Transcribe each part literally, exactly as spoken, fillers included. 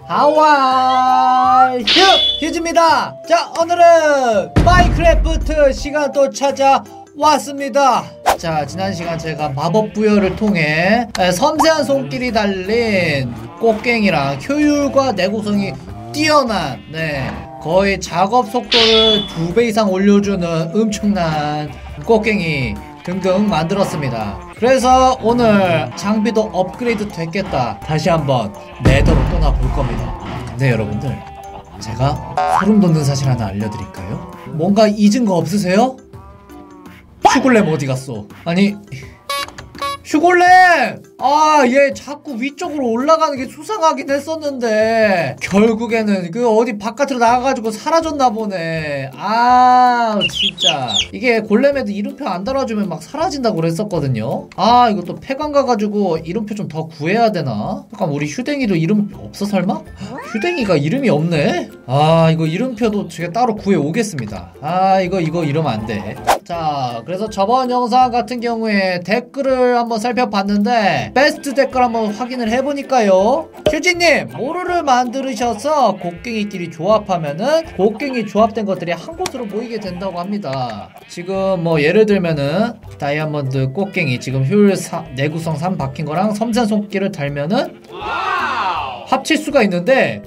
하와이 휴! 휴즈입니다. 자, 오늘은 마인크래프트 시간 또 찾아왔습니다. 자, 지난 시간 제가 마법 부여를 통해 섬세한 손길이 달린 꽃갱이랑 효율과 내구성이 뛰어난, 네, 거의 작업 속도를 두 배 이상 올려주는 엄청난 꽃갱이 등등 만들었습니다. 그래서 오늘 장비도 업그레이드 됐겠다, 다시 한번 네더로 떠나볼 겁니다. 근데 여러분들, 제가 소름 돋는 사실 하나 알려드릴까요? 뭔가 잊은 거 없으세요? 슈골렘 어디 갔어? 아니, 슈골렘! 아, 얘 자꾸 위쪽으로 올라가는 게 수상하긴 했었는데 결국에는 그 어디 바깥으로 나가가지고 사라졌나 보네. 아, 진짜 이게 골렘에도 이름표 안 달아주면 막 사라진다고 그랬었거든요. 아, 이거 또 폐관 가가지고 이름표 좀 더 구해야 되나? 잠깐, 우리 휴댕이도 이름 없어 설마? 휴댕이가 이름이 없네? 아, 이거 이름표도 제가 따로 구해 오겠습니다. 아, 이거 이거 이러면 안 돼. 자, 그래서 저번 영상 같은 경우에 댓글을 한번 살펴봤는데 베스트 댓글 한번 확인을 해보니까요, 휴지님, 모루를 만드셔서 곡괭이끼리 조합하면은 곡괭이 조합된 것들이 한 곳으로 모이게 된다고 합니다. 지금 뭐 예를 들면은 다이아몬드 꽃갱이 지금 효율 사, 내구성 삼 박힌 거랑 섬세한 손길을 달면은 합칠 수가 있는데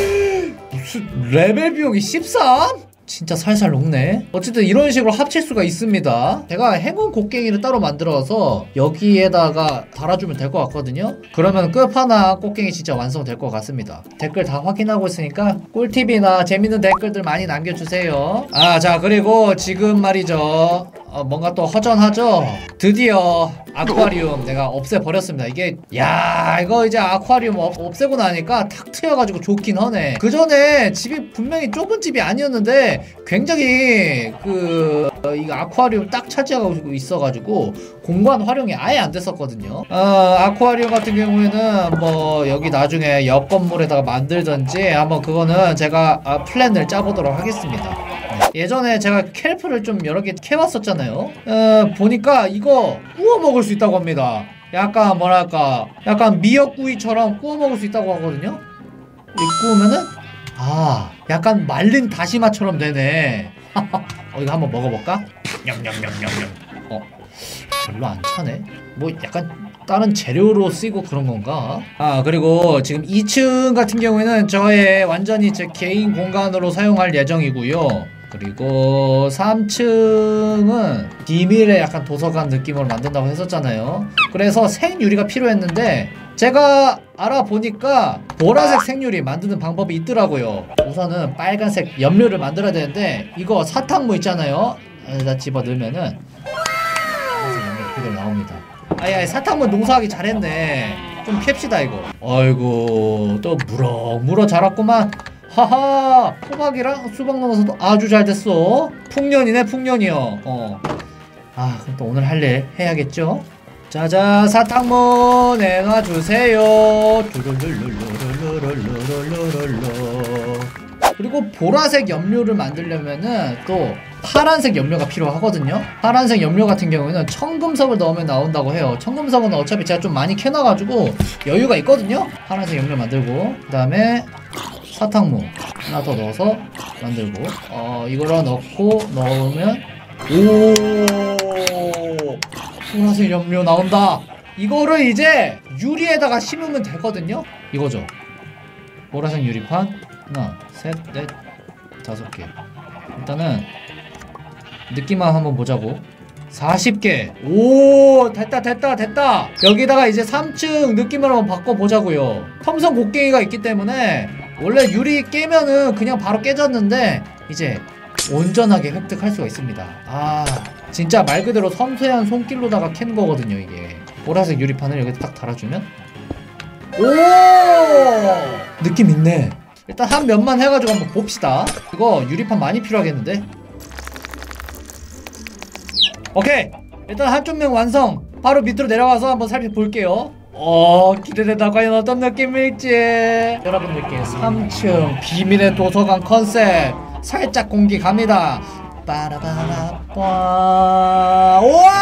무슨 레벨 비용이 십삼? 진짜 살살 녹네. 어쨌든 이런 식으로 합칠 수가 있습니다. 제가 행운 곡괭이를 따로 만들어서 여기에다가 달아주면 될 것 같거든요. 그러면 끝판왕 꽃갱이 진짜 완성될 것 같습니다. 댓글 다 확인하고 있으니까 꿀팁이나 재밌는 댓글들 많이 남겨주세요. 아, 자, 그리고 지금 말이죠, 어, 뭔가 또 허전하죠? 드디어 아쿠아리움 내가 없애버렸습니다. 이게, 야, 이거 이제 아쿠아리움 어, 없애고 나니까 탁 트여가지고 좋긴 하네. 그 전에 집이 분명히 좁은 집이 아니었는데 굉장히 그 어, 이거 아쿠아리움 딱 차지하고 있어가지고 공간 활용이 아예 안 됐었거든요. 어, 아쿠아리움 같은 경우에는 뭐 여기 나중에 옆 건물에다가 만들든지 한번 그거는 제가 아, 플랜을 짜보도록 하겠습니다. 예전에 제가 켈프를 좀 여러 개 캐왔었잖아요. 어, 보니까 이거 구워 먹을 수 있다고 합니다. 약간 뭐랄까, 약간 미역구이처럼 구워 먹을 수 있다고 하거든요. 이 구우면은, 아, 약간 말린 다시마처럼 되네. 어, 이거 한번 먹어볼까? 냠냠냠냠냠. 어, 별로 안 차네. 뭐 약간 다른 재료로 쓰이고 그런 건가? 아, 그리고 지금 이 층 같은 경우에는 저의 완전히 제 개인 공간으로 사용할 예정이고요. 그리고 삼 층은 비밀의 약간 도서관 느낌으로 만든다고 했었잖아요. 그래서 생유리가 필요했는데 제가 알아보니까 보라색 생유리 만드는 방법이 있더라고요. 우선은 빨간색 염료를 만들어야 되는데 이거 사탕무 있잖아요. 여기다 집어넣으면은 빨간색 염료 그대로 나옵니다. 아야, 사탕무 농사하기 잘했네. 좀 캡시다 이거. 아이고, 또 무럭무럭 자랐구만. 하하, 호박이랑 수박 넣어서도 아주 잘 됐어. 풍년이네, 풍년이요. 어. 아, 그럼 또 오늘 할 일 해야겠죠? 자자, 사탕무 내놔주세요. 그리고 보라색 염료를 만들려면은 또 파란색 염료가 필요하거든요. 파란색 염료 같은 경우에는 청금석을 넣으면 나온다고 해요. 청금석은 어차피 제가 좀 많이 캐놔가지고 여유가 있거든요. 파란색 염료 만들고, 그 다음에 사탕무 하나 더 넣어서 만들고, 어, 이거를 넣고 넣으면, 오, 보라색 염료 나온다. 이거를 이제 유리에다가 심으면 되거든요. 이거죠. 보라색 유리판 하나, 셋, 넷, 다섯 개. 일단은 느낌만 한번 보자고. 사십 개. 오, 됐다 됐다 됐다. 여기다가 이제 삼 층 느낌을 한번 바꿔보자고요. 텀성 곡괭이가 있기 때문에 원래 유리 깨면은 그냥 바로 깨졌는데 이제 온전하게 획득할 수가 있습니다. 아, 진짜 말 그대로 섬세한 손길로다가 캔 거거든요. 이게 보라색 유리판을 여기 딱 달아주면, 오, 느낌 있네. 일단 한 면만 해가지고 한번 봅시다. 이거 유리판 많이 필요하겠는데? 오케이, 일단 한쪽 면 완성. 바로 밑으로 내려가서 한번 살펴볼게요. 어, 기대된다. 과연 어떤 느낌일지. 여러분들께 삼 층 비밀의 도서관 컨셉 살짝 공개 갑니다. 빠라바라빠.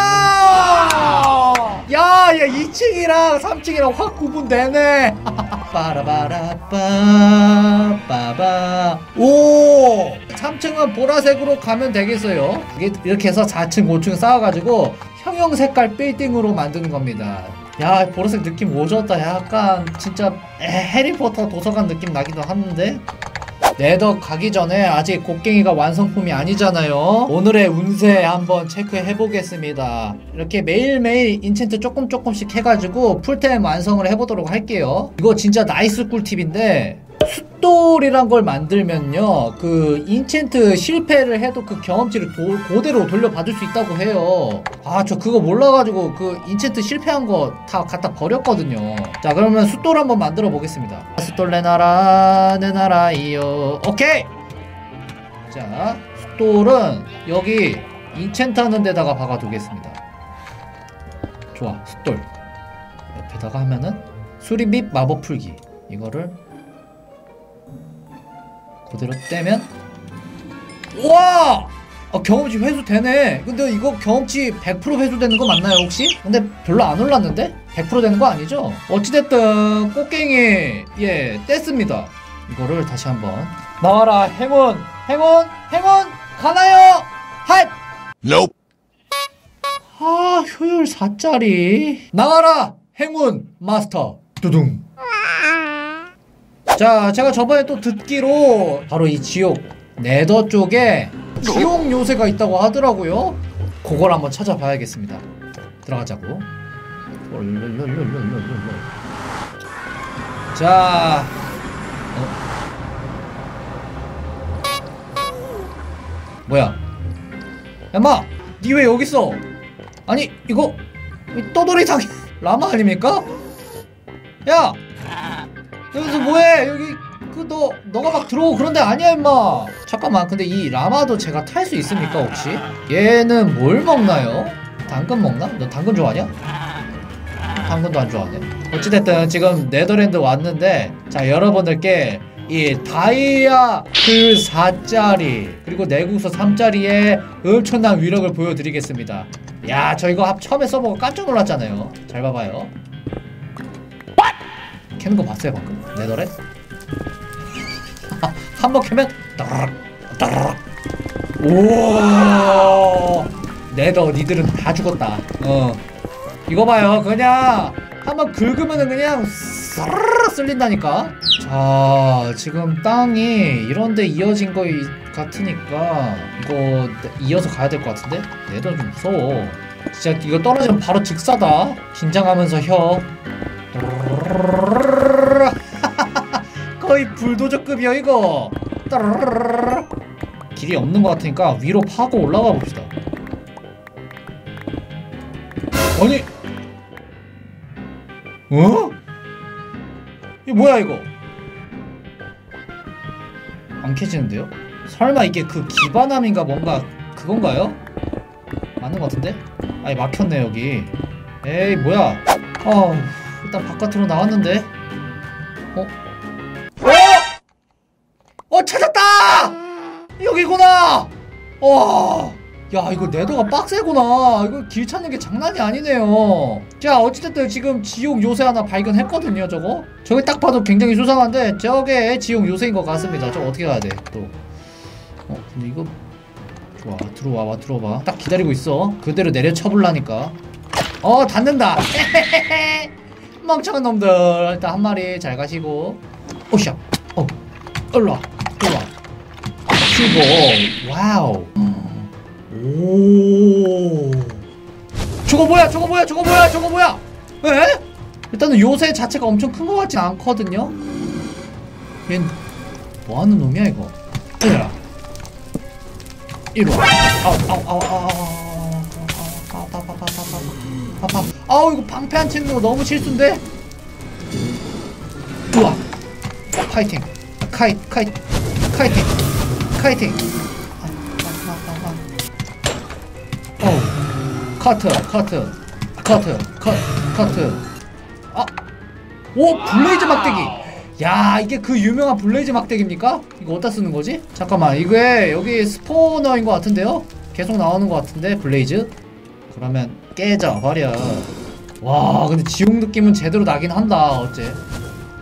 우와! 야, 야, 이 층이랑 삼 층이랑 확 구분되네. 빠라바라빠 빠바. 오! 삼 층은 보라색으로 가면 되겠어요. 이게 이렇게 해서 사 층 오 층 쌓아가지고 형형 색깔 빌딩으로 만드는 겁니다. 야, 보라색 느낌 오졌다. 약간 진짜 에, 해리포터 도서관 느낌 나기도 하는데. 네더 가기 전에 아직 곡괭이가 완성품이 아니잖아요. 오늘의 운세 한번 체크해 보겠습니다. 이렇게 매일매일 인챈트 조금 조금씩 해가지고 풀템 완성을 해보도록 할게요. 이거 진짜 나이스 꿀팁인데, 숫돌이란 걸 만들면요, 그 인챈트 실패를 해도 그 경험치를 도, 그대로 돌려받을 수 있다고 해요. 아, 저 그거 몰라가지고 그 인챈트 실패한 거 다 갖다 버렸거든요. 자, 그러면 숫돌 한번 만들어 보겠습니다. 숫돌 내놔라 내놔라이요. 오케이. 자, 숫돌은 여기 인챈트 하는 데다가 박아두겠습니다. 좋아, 숫돌 옆에다가 하면은 수리 및 마법 풀기, 이거를 그대로 떼면, 우와! 어, 경험치 회수되네. 근데 이거 경험치 백 퍼센트 회수되는 거 맞나요 혹시? 근데 별로 안 올랐는데? 백 퍼센트 되는 거 아니죠? 어찌됐든 꽃갱이 예 뗐습니다. 이거를 다시 한번 나와라. 행운 행운 행운 가나요? 핫! Nope. 아, 효율 사짜리 나와라 행운 마스터 두둥. 자, 제가 저번에 또 듣기로 바로 이 지옥 네더 쪽에 지옥 요새가 있다고 하더라고요. 그걸 한번 찾아봐야겠습니다. 들어가자고. 자, 어? 뭐야? 야마, 니 왜 여기 있어? 아니, 이거 떠돌이 당 라마 아닙니까? 야, 여기서 뭐해? 여기 그 너 너가 막 들어오고 그런 데 아니야 임마. 잠깐만, 근데 이 라마도 제가 탈 수 있습니까 혹시? 얘는 뭘 먹나요? 당근 먹나? 너 당근 좋아하냐? 당근도 안 좋아하네. 어찌됐든 지금 네더랜드 왔는데, 자, 여러분들께 이 다이아 그 사짜리 그리고 내구서 삼짜리의 엄청난 위력을 보여드리겠습니다. 야, 저 이거 처음에 써보고 깜짝 놀랐잖아요. 잘 봐봐요. 캐는 거 봤어요 방금? 네더랜? 한 번 캐면 따라락 따라락. 오, 네더 니들은 다 죽었다. 어, 이거 봐요. 그냥 한번 긁으면은 그냥 스르르 쓸린다니까. 자, 지금 땅이 이런데 이어진 거 같으니까 이거 이어서 가야 될 것 같은데? 네더 좀 무서워. 진짜 이거 떨어지면 바로 직사다. 긴장하면서 혀. 거의 불도저급이야 이거. 길이 없는 것 같으니까 위로 파고 올라가 봅시다. 아니, 어? 이거 뭐야 이거? 안 캐지는데요? 설마 이게 그 기반함인가 뭔가 그건가요? 맞는 것 같은데? 아니, 막혔네 여기. 에이 뭐야. 어, 일단 바깥으로 나왔는데. 어? 어! 어, 찾았다! 여기구나! 와, 야, 이거 네더가 빡세구나. 이거 길 찾는 게 장난이 아니네요. 자, 어찌됐든 지금 지옥 요새 하나 발견했거든요, 저거. 저게 딱 봐도 굉장히 수상한데, 저게 지옥 요새인 것 같습니다. 저거 어떻게 가야 돼, 또. 어, 근데 이거. 좋아, 들어와봐, 들어와봐. 딱 기다리고 있어. 그대로 내려쳐볼라니까. 어, 닿는다. 멍청한 놈들. 일단 한 마리 잘 가시고. 오샤. 어, 일로와, 일로와. 치고. 와우. 오. 저거 뭐야, 저거 뭐야, 저거 뭐야, 저거 뭐야. 에? 일단은 요새 자체가 엄청 큰 것 같진 않거든요. 얜 뭐하는 놈이야 이거. 이리와, 이리와. 아우 아우 아우 아우 아우 아파 아파 아파 아파. 아우, 이거 방패 안 치는 거 너무 실수인데. 우와, 파이팅. 카이 카이 카이팅 카이팅. 어, 커트 커트 커트 커트 커트. 아, 오, 블레이즈 막대기. 야, 이게 그 유명한 블레이즈 막대기입니까? 이거 어디다 쓰는 거지? 잠깐만, 이게 여기 스포너인 것 같은데요? 계속 나오는 것 같은데, 블레이즈? 그러면 깨져 버려. 와, 근데 지옥 느낌은 제대로 나긴 한다. 어째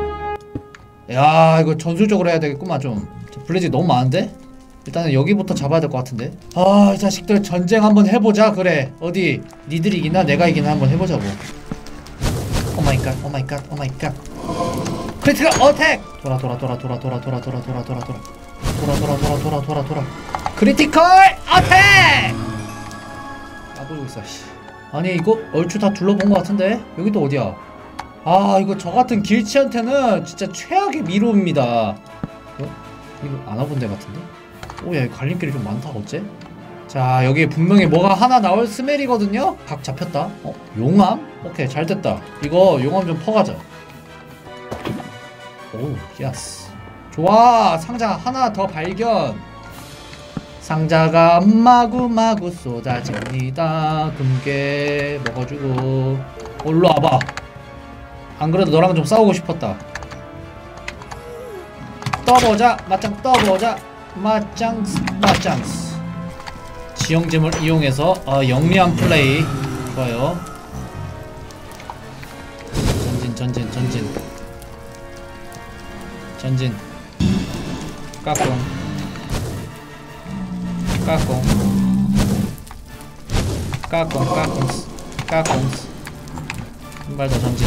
야 이거 전술적으로 해야 되겠구만. 좀 블레지 너무 많은데? 일단은 여기부터 잡아야 될 것 같은데. 아 이 자식들 전쟁 한번 해보자. 그래 어디 니들이 이기나 내가 이기나 한번 해보자고. 오마이갓 오마이갓 오마이갓. 크리티컬 어택! 돌아 돌아 돌아 돌아 돌아 돌아 돌아 돌아 돌아 돌아 돌아 돌아 돌아 돌아 돌아 돌아 크리티컬 어택! 까불고 있어 씨. 아니 이거 얼추 다 둘러본 것 같은데? 여기 또 어디야? 아 이거 저같은 길치한테는 진짜 최악의 미로입니다. 어? 이거 안 와본 데 같은데? 오야 갈림길이 좀 많다. 어째? 자 여기 분명히 뭐가 하나 나올 스멜이거든요? 각 잡혔다. 어? 용암? 오케이 잘됐다. 이거 용암 좀 퍼가자. 오 예스. 좋아 상자 하나 더 발견. 상자가 마구마구 쏟아집니다. 금괴 먹어주고. 올로 와봐. 안 그래도 너랑 좀 싸우고 싶었다. 떠보자 맞짱 떠보자. 맞짱스 맞짱스. 지형짐을 이용해서 어, 영리한 플레이 좋아요. 전진 전진 전진 전진. 까꿍 까꿍 까꿍 까꿍 까꿍. 한 발 더 전진.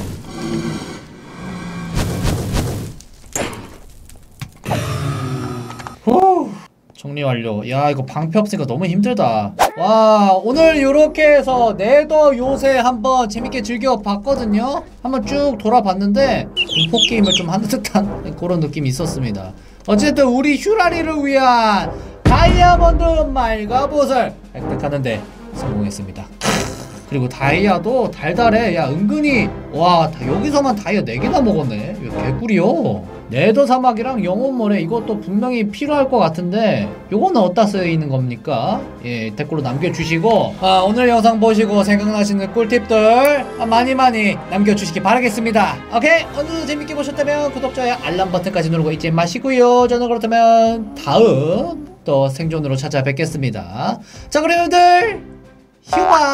후 정리 완료. 야 이거 방패 없으니까 너무 힘들다. 와 오늘 요렇게 해서 네더 요새 한번 재밌게 즐겨봤거든요. 한번 쭉 돌아봤는데 공포게임을 좀 하는 듯한 그런 느낌이 있었습니다. 어쨌든 우리 휴라리를 위한 다이아몬드 말가봇을 획득하는데 성공했습니다. 그리고 다이아도 달달해. 야 은근히 와 여기서만 다이아 네 개나 먹었네. 이거 개꿀이요. 네더 사막이랑 영혼모래 이것도 분명히 필요할 것 같은데 요거는 어디다 쓰이는 겁니까? 예, 댓글로 남겨주시고 아, 오늘 영상 보시고 생각나시는 꿀팁들 많이 많이 남겨주시기 바라겠습니다. 오케이, 오늘도 재밌게 보셨다면 구독, 좋아요, 알람 버튼까지 누르고 잊지 마시고요. 저는 그렇다면 다음 또 생존으로 찾아뵙겠습니다. 자, 그럼 여러분들 휴바.